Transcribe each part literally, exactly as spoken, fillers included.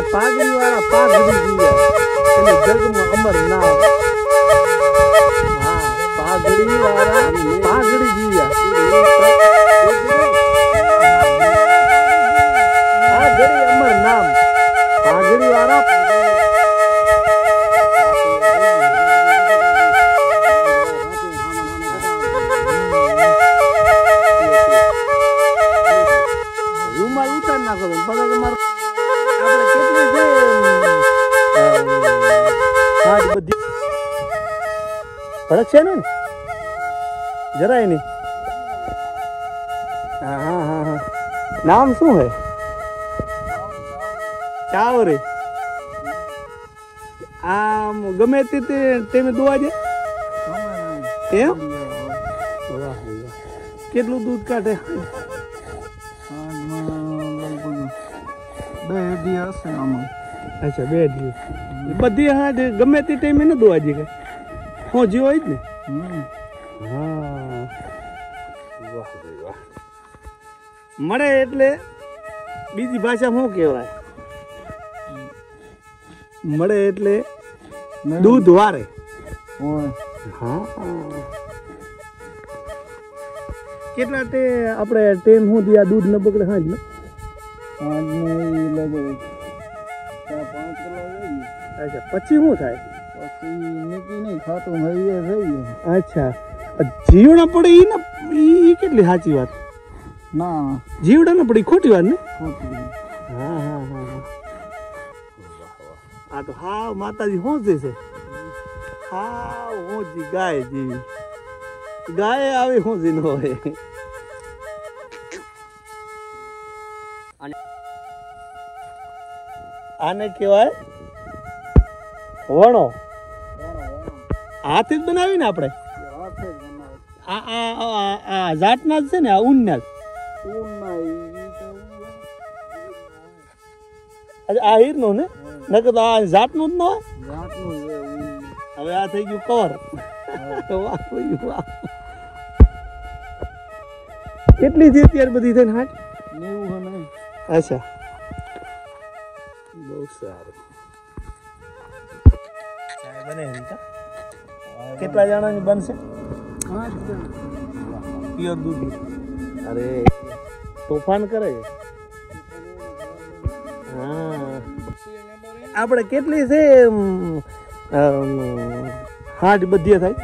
પાઘડી વાળા પાઘડી જીવ્યા એને જગમાં અમર નામ હા પાઘડી વાળા પાઘડી જીવ્યા પાઘડી અમર નામ પાઘડી વાળા રૂમાલ ઉતાર નાખો તો પછી તમારે આપણે કેટલી છે હાજ બધી ભડક છે ને જરાય નહીં હા હા હા હા નામ શું હે ચાવરે આમ ગમે તે તમે દોવા છે એમ કેટલું દૂધ કાઢે બે દી હશે આમાં અચ્છા બે દી બધી હા ગમે તે ટાઈમે ન દોવા જઈએ કઈ હું જીવ હોય જ ને હા વાહ ભાઈ વાહ મળે એટલે બીજી ભાષા શું કહેવાય મળે એટલે દૂધ વારે હા કેટલા તે આપણે ટેમ શું થયા દૂધ ન બગડે હા જ ને અચ્છા પછી શું થાય પછી નીકળી નહીં ખાતું હૈયે થઈએ અચ્છા જીવડા પડે ઈ ને ઈ કેટલી સાચી વાત ના જીવડા ને પડી ખોટી વાત ને ખોટી હા હા હા આ તો હા માતાજી શું છે હા હું જી ગાય જેવી ગાય આવે શું જ ન હોય આને કહેવાય વણો હાથે જ બનાવી ને આપણે આ આ આ જાતના જ છે ને આ ઊનના જ આ હીરનો ને નકર તો આ જાતનું જ ન હોય હવે આ થઈ ગયું કવર વાહ વાહ કેટલી છે અત્યારે બધી થઈને હાટ નેવું હે અચ્છા બહુ સારું બને કેટલા જણાની બનશે પ્યોર દૂધ અરે તોફાન કરે હા આપણે કેટલી છે હાટ બધી થાય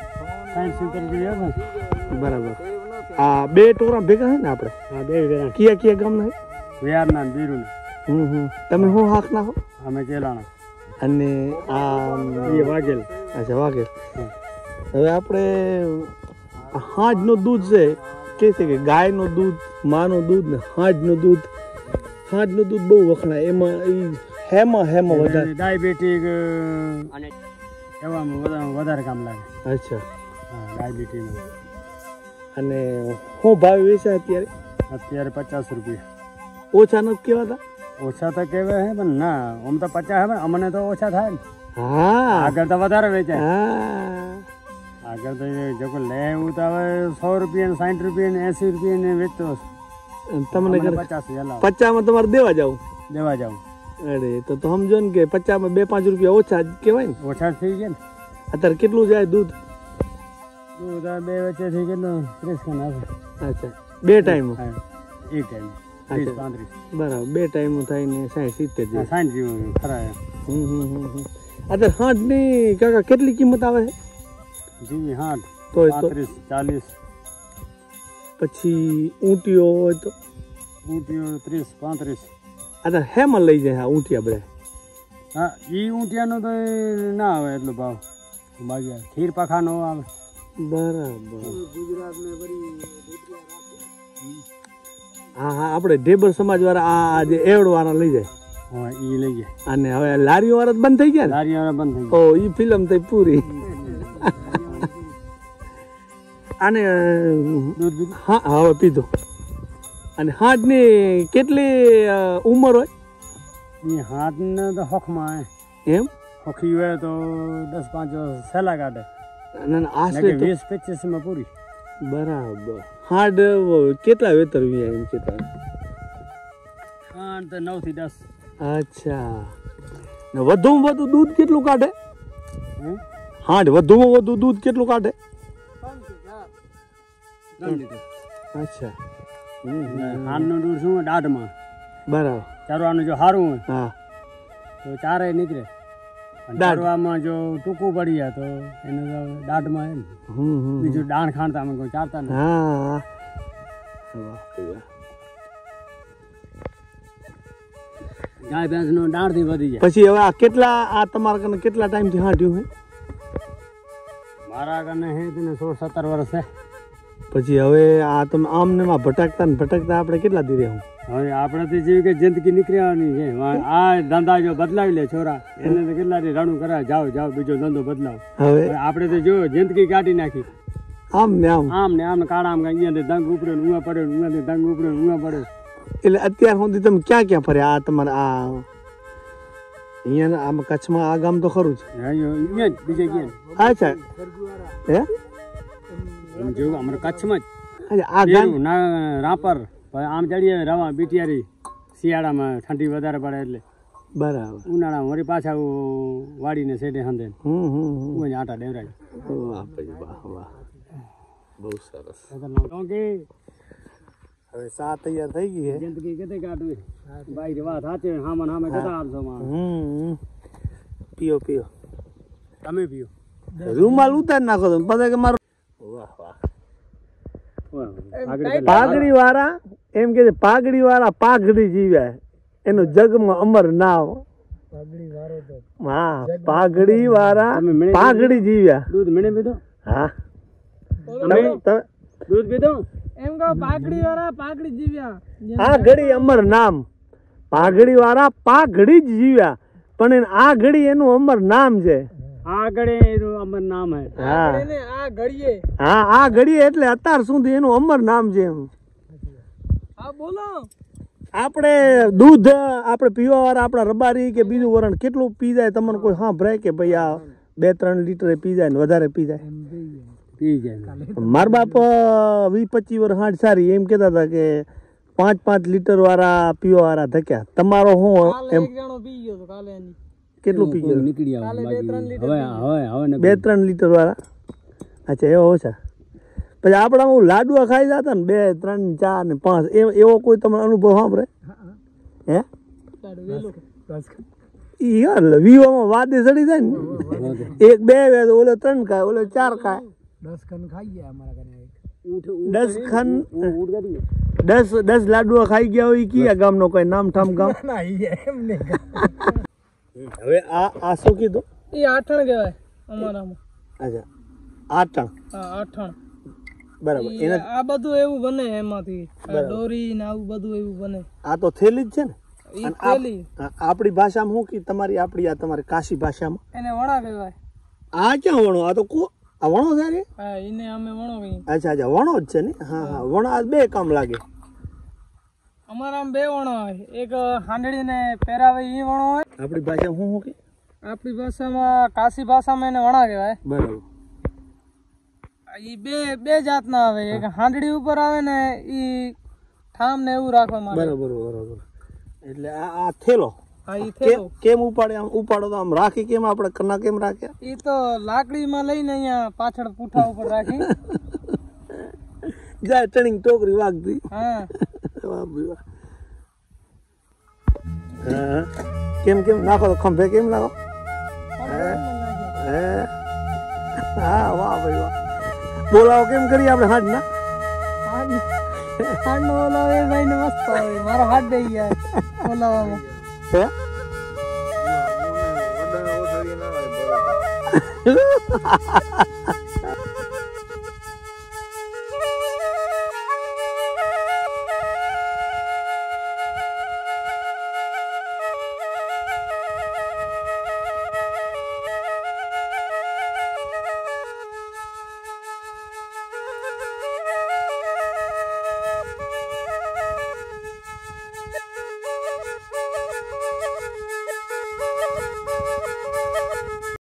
બરાબર આ બે ટોરા ભેગા છે ને આપણે હા બે ભેગા કયા કયા ગામના છે વિહારના બીરું હમ હમ તમે શું હાક નાખો અમે ચેલાણા અને આ વાઘેલ અચ્છા વાઘેલ હવે આપણે હાંજનું દૂધ છે કે છે કે ગાયનું દૂધ માનું દૂધ ને હાંજનું દૂધ હાંજનું દૂધ બહુ વખણાય એમાં એ હેમાં હેમાં વધારે ડાયાબિટીક અને એવામાં વધારે કામ લાગે અચ્છા હા ડાયાબિટીમાં અને શું ભાવ વેચે અત્યારે અત્યારે પચાસ રૂપિયા ઓછા નથી કેવાતા ઓછા તો કહેવાય હે પણ ના આમ તો પચાસ હે પણ અમને તો ઓછા થાય ને હા આગળ તો વધારે વેચાય હા આગળ તો જો કોઈ લે એવું તો હવે સો રૂપિયા ને સાઠ રૂપિયા ને એસી રૂપિયા ને વેચતો તમને પચાસ પચાસમાં તમારે દેવા જાવ દેવા જાવ અરે તો તો સમજો ને કે પચાસમાં બે પાંચ રૂપિયા ઓછા જ કહેવાય ને ઓછા થઈ ગયા ને અત્યારે કેટલું જાય દૂધ દૂધ બે વચ્ચે થઈ ગયું ત્રીસ ખાન આવે અચ્છા બે ટાઈમ એક ટાઈમ ત્રીસ પાંત્રીસ બરાબર બે ટાઈમ થાય ને સાઠ સિત્તેર જેવું સાઠ જેવું ખરા હમ હમ હમ અત્યારે હાંઠની કાકા કેટલી કિંમત આવે છે જીવી હાથ તો પાંત્રીસ ચાલીસ પછી ઊંટીઓ હોય તો ઊંટીઓ ત્રીસ પાંત્રીસ અત્યારે હેમાં લઈ જાય હા ઊંટિયા બધા હા એ ઊંટિયાનો તો ના આવે એટલો ભાવ બાકી ખીર પાખાનો આવે બરાબર હા હા આપણે ઢેબર સમાજ વાળા આ જે એવડ વાળા લઈ જાય હા એ લઈ જાય અને હવે લારીઓ વાળા બંધ થઈ ગયા લારીઓ વાળા બંધ થઈ ઓ ઈ ફિલ્મ થઈ પૂરી અને હા હવે પીધો અને હાથની કેટલી ઉંમર હોય એ હાથને તો હોખમાં એમ હોખી હોય તો દસ પાંચ સહેલા કાઢે આશરે વીસ પચીસ માં પૂરી બરાબર હાડ કેટલા વેતર એમ કેટલા હાડ તો નવ થી દસ અચ્છા ને વધુમાં વધુ દૂધ કેટલું કાઢે હે હાંડ વધુમાં વધુ દૂધ કેટલું કાઢે ત્રણ લીટર અચ્છા હાનનું દૂધ શું હોય દાઢમાં બરાબર ચારવાનું જો સારું હોય હા તો ચારે નીકળે અને દાઢ. ચારવામાં જો ટૂંકું પડી જાય તો એને તો દાઢમાં એમ હમ હમ બીજું દાણ ખાણતા અમે કોઈ ચારતા નહીં હા વાહ ભાઈ વાહ. ગાય ભેંસનો દાણથી વધી જાય પછી હવે આ કેટલા આ તમારા કને કેટલા ટાઈમથી હાંટ્યું હે મારા કને હે તેને સોળ સત્તર વર્ષ છે પછી હવે આ તમે આમ ને માં ભટકતા ને ભટકતા આપણે કેટલા દી રહેવું હવે આપણે જેવી કે જિંદગી નીકળવાની છે વા- આ ધંધા જો બદલાવી લે છોરા એને તો કેટલા દી રાણું કરાવે જાઓ જાઓ બીજો ધંધો બદલાવો હવે હવે આપણે તો જો જિંદગી કાઢી નાખી આમ ને આમ આમ ને આમ ને કાળા આમ અહીંયા દંગ ઉપડ્યો ને ઉવા પડ્યો ને ઉવાથી દંગ ઉપડ્યો ને ઉવા પડ્યો એટલે અત્યાર સુધી તમે ક્યાં ક્યાં ફર્યા આ તમારે આ અહીંયા આમ કચ્છમાં આ ગામ તો ખરું છે અહીંયા અહીંયા જ બીજે ક્યાં અચ્છા હે એમ જેવું અમારે કચ્છમાં જ અચ્છા આ ગામ પેલું ના રાપર પછી આમ ચડીએ રવા બીટિયારી શિયાળામાં ઠંડી વધારે પડે એટલે બરાબર ઉનાળામાં વળી પાછા વાડીને સેટે હંધે હમ હમ હમ. હું આટા ડેવરાય વાહ ભાઈ વાહ વાહ બહુ સરસ કે હવે સા તૈયાર થઈ ગઈ હે જિંદગી કેતે કાઢવી ભાઈ વાત સાચે હામાં હામે કેતા આવશો માં હમ પીઓ પીઓ તમે પીઓ રૂમાલ ઉતાર નાખો તમે પછી કે મારો વાહ વાહ આગળ પાઘડી વાળા એમ કે છે પાઘડી વાળા પાઘડી જીવ્યા એનું જગમાં અમર નામ હા પાઘડી વાળા તમે મેળે પાઘડી જીવ્યા દૂધ મીણે પીધો હા તમે તમે દૂધ પીધો એમ કહો પાઘડી વાળા પાઘડી જીવ્યા આ ઘડી અમર નામ પાઘડી વાળા પાઘડી જ જીવ્યા પણ એને આ ઘડી એનું અમર નામ છે આગળ એનું અમર નામ હે હા એને આ ઘડીએ હા આ ઘડી એટલે અત્યાર સુધી એનું અમર નામ છે એમ હા બોલો આપણે દૂધ આપણે પીવા વાળા આપણા રબારી કે બીજું વરણ કેટલું પી જાય તમને કોઈ સાંભળાય કે ભાઈ આ બે ત્રણ લીટર પી જાય ને વધારે પી જાય પી જાય મારા બાપ વીસ પચીસ વર્ષ હાંડ સારી એમ કહેતા હતા કે પાંચ પાંચ લીટર વાળા પીવા વાળા ધક્યા તમારો શું કાલે એમ એક જણો પી ગયો તો કાલે એની કેટલું પી ગયો નીકળી આવું બાકી હવે હવે હવે ને બે ત્રણ લીટર વાળા અચ્છા એવા ઓછા પછી આપણા હું લાડવા ખાઈ જતા ને બે ત્રણ ચાર ને પાંચ એવો એવો કોઈ તમને અનુભવ સાંભળે હે લાડુ વેલો ઈ યાર વીવામાં વાદે ચડી જાય ને એક બે વે તો ઓલો ત્રણ ખાય ઓલો ચાર ખાય દસ ખન ખાઈ ગયા અમારા ઘરે ઊઠ દસ ખન ઊઠ કરી દસ દસ લાડવા ખાઈ ગયા હોય ઈ કયા ગામનો કોઈ નામ ઠામ ગામ ના ઈ એમ નહીં હવે આ આ શું કીધું એ આઠણ કહેવાય અમારામાં અચ્છા આટણ હા આઠણ બરાબર ઈ એને આ બધું એવું બને એમાંથી આ દોરી ને આવું બધું એવું બને આ તો થેલી જ છે ને ઈ અને આ- થેલી આ- આપણી ભાષામાં શું કી તમારી આપણી આ તમારી કાશી ભાષામાં એને વણા કહેવાય આ ક્યાં વણો આ તો કો આ વણો છે રે હા એને અમે વણો કહીએ અચ્છા અચ્છા વણો જ છે ને હા હા વણો આ બે કામ લાગે અમારામાં બે વણો હોય એક હાંડડીને પહેરાવે ઈ વણો હોય આપણી ભાષામાં શું શું કે આપણી ભાષામાં કાશી ભાષામાં એને વણા કહેવાય બરાબર ઈ બે બે જાતના આવે એક હાંડડી ઉપર આવે ને ઈ ઠામ ને એવું રાખવા માટે બરાબર બરાબર એટલે આ આ થેલો હા ઈ કેમ થેલો કેમ ઉપાડે આમ ઉપાડો તો આમ રાખી કેમ આપણે કના કેમ રાખ્યા ઈ તો લાકડીમાં લઈને અહીંયા પાછળ પૂઠા ઉપર રાખી જાય ટણીંગ ટોકરી વાગતી હા વાહ ભાઈ વાહ. હા કેમ કેમ નાખો તો ખંભે કેમ નાખો હે હા વાહ ભાઈ વાહ બોલાવો કેમ કરી આપણે હાથ ના હાડ નો ઓલાવે ભાઈ ને મસ્ત આવે મારો હાથ દઈ ગયા ઓલાવામાં હે